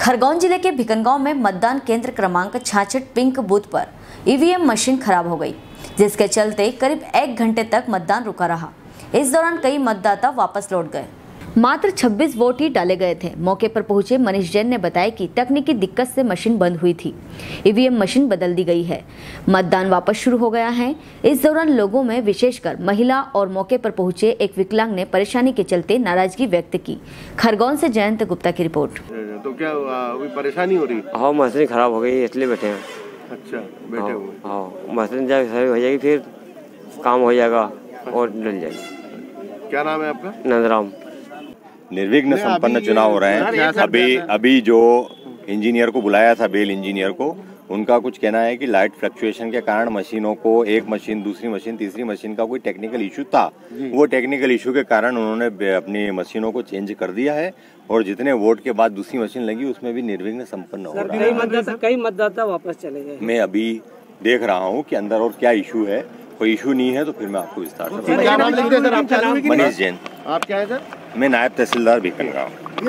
खरगोन जिले के भिकनगांव में मतदान केंद्र क्रमांक 66 पिंक बूथ पर ईवीएम मशीन खराब हो गई, जिसके चलते करीब 1 घंटे तक मतदान रुका रहा। इस दौरान कई मतदाता वापस लौट गए। मात्र 26 वोट ही डाले गए थे। मौके पर पहुंचे मनीष जैन ने बताया कि तकनीकी दिक्कत से मशीन बंद हुई थी। ईवीएम मशीन बदल दी गई है। मतदान वापस शुरू हो गया है। इस दौरान लोगों में विशेषकर महिला और मौके पर पहुंचे एक विकलांग ने परेशानी के चलते नाराजगी व्यक्त की। खरगोन से जयंत गुप्ता की रिपोर्ट। तो क्या अभी परेशानी हो रही? हाँ, मशीन खराब हो गई इसलिए बैठे हैं। अच्छा, बैठे हुए। हाँ, मशीन जब सही हो जाएगी फिर काम हो जाएगा और डल जाएगी। क्या नाम है आपका? नंदराम। निर्विघ्न संपन्न चुनाव हो रहे हैं। अभी जो इंजीनियर को बुलाया था, बेल इंजीनियर को, उनका कुछ कहना है कि लाइट फ्लक्चुएशन के कारण मशीनों को, एक मशीन दूसरी मशीन तीसरी मशीन का कोई टेक्निकल इशू था। वो टेक्निकल इशू के कारण उन्होंने अपनी मशीनों को चेंज कर दिया है और जितने वोट के बाद दूसरी मशीन लगी उसमें भी निर्विघ्न संपन्न हो रहा है। कई मतदाता वापस चले गए। मैं अभी देख रहा हूँ कि अंदर और क्या इशू है। कोई इशू नहीं है तो फिर मैं आपको विस्तार से बताऊंगा। मनीष जैन। आप क्या है सर? मैं नायब तहसीलदार भिकनगांव।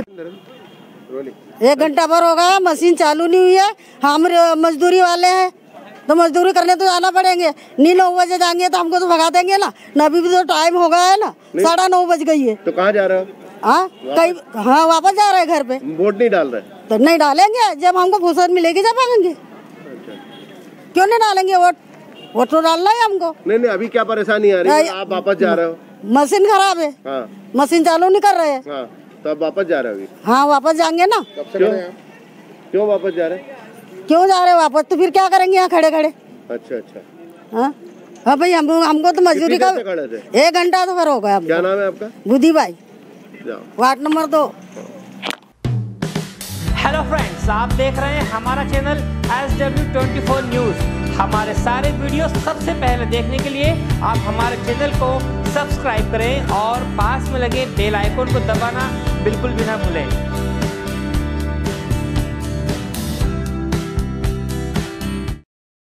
1 घंटा भर हो गया, मशीन चालू नहीं हुई है। हम मजदूरी वाले हैं तो मजदूरी करने तो जाना पड़ेंगे। नहीं 9 बजे जाएंगे तो हमको तो भगा देंगे ना। अभी भी तो टाइम हो गया है ना, 9:30 बज गई है। तो कहाँ जा रहे हो? हाँ, वापस जा रहे हैं घर पे। वोट नहीं डाल रहे? तो नहीं डालेंगे, जब हमको फुर्सत मिलेगी जब आएंगे। क्यों नहीं डालेंगे वोट? वोट तो डालना है हमको। नहीं, अभी क्या परेशानी आ रही है? आप वापस जा रहे हो? मशीन खराब है। हाँ। मशीन चालू नहीं कर रहे हैं। हाँ, तो अब वापस जा रहे हो? हाँ, वापस जाएंगे ना। क्यों वापस जा रहे? क्यों जा रहे हैं वापस? तो फिर क्या करेंगे यहाँ खड़े खड़े? अच्छा। हाँ भाई, हमको तो मजदूरी का 1 घंटा तो भर हो गया। क्या नाम है आपका? बुद्धि भाई, वार्ड नंबर 2। हेलो फ्रेंड्स, आप देख रहे हैं हमारा चैनल SW24 न्यूज। हमारे सारे वीडियो सबसे पहले देखने के लिए आप हमारे चैनल को सब्सक्राइब करें और पास में लगे बेल आइकन को दबाना बिल्कुल भी ना भूलें।